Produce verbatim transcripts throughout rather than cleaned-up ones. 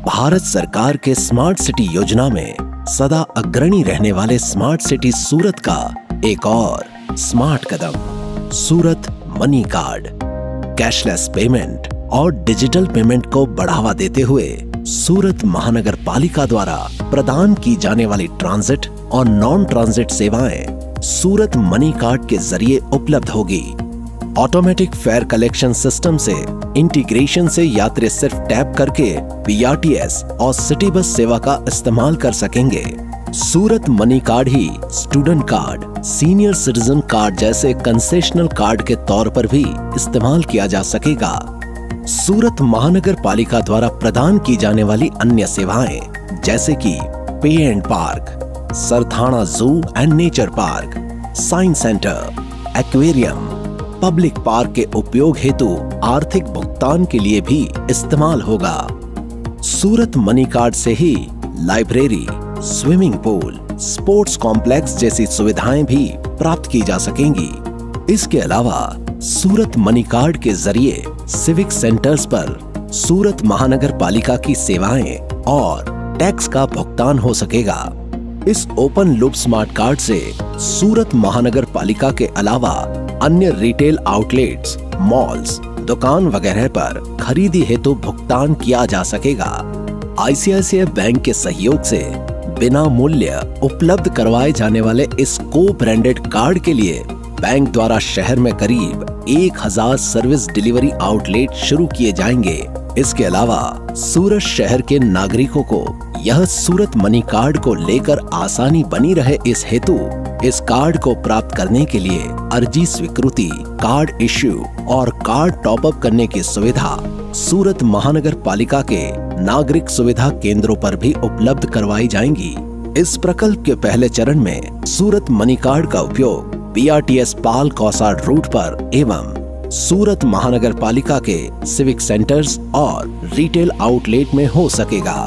भारत सरकार के smart city योजना में सदा अग्रणी रहने वाले स्मार्ट सिटी सूरत का एक और स्मार्ट कदम Surat money card. Cashless payment और डिजिटल पेमेंट को बढ़ावा देते हुए सूरत महानगर पालिका द्वारा प्रदान की जाने वाली ट्रांजिट और नॉन ट्रांजिट सेवाएं सूरत मनी कार्ड के जरिए उपलब्ध होगी। ऑटोमेटिक फेयर कलेक्शन सिस्टम से इंटीग्रेशन से यात्री सिर्फ टैप करके पी आर टी एस और सिटी बस सेवा का इस्तेमाल कर सकेंगे। सूरत मनी कार्ड ही student card, senior citizen card जैसे कंसेशनल कार्ड के तौर पर भी इस्तेमाल किया जा सकेगा। सूरत महानगर पालिका द्वारा प्रदान की जाने वाली अन्य सेवाएं जैसे कि पे and park, Sarthana zoo and nature park, science centre, aquarium, public park के उपयोग हेतु आर्थिक भुगतान के लिए भी इस्तेमाल होगा। सूरत मनी कार्ड से ही library, swimming pool, sports complex जैसी सुविधाएं भी प्राप्त की जा सकेंगी। इसके अलावा सूरत मनी कार्ड के जरिए सिविक सेंटर्स पर सूरत महानगर पालिका की सेवाएं और टैक्स का भुगतान हो सकेगा। इस ओपन लूप स्मार्ट कार्ड से सूरत महानगर पालिका के अलावा अन्य रिटेल आउटलेट्स, मॉल्स, दुकान वगैरह पर खरीदी हेतु भुगतान किया जा सकेगा। आई सी आई सी आई बैंक के सहयोग से बिना मूल्य उपलब्ध करवाए जाने वाले इस को ब्रांडेड कार्ड के लिए बैंक द्वारा शहर में करीब एक हजार सर्विस डिलीवरी आउटलेट शुरू किए जाएंगे। इसके अलावा सूरत शहर के नागरिकों को यह सूरत मनी कार्ड को लेकर आसानी बनी रहे, इस हेतु इस कार्ड को प्राप्त करने के लिए अर्जी स्वीकृति, कार्ड इश्यू और कार्ड टॉप अप करने की सुविधा सूरत महानगर पालिका के नागरिक सुविधा केंद्रों पर भी उपलब्ध करवाई जाएंगी। इस प्रकल्प के पहले चरण में सूरत मनी कार्ड का उपयोग P R T S Pal Kosad route पर एवं सूरत महानगर पालिका के सिविक सेंटर्स और रिटेल आउटलेट में हो सकेगा।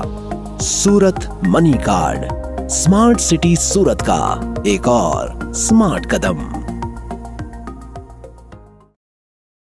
Surat money card, smart city Surat का एक और स्मार्ट कदम।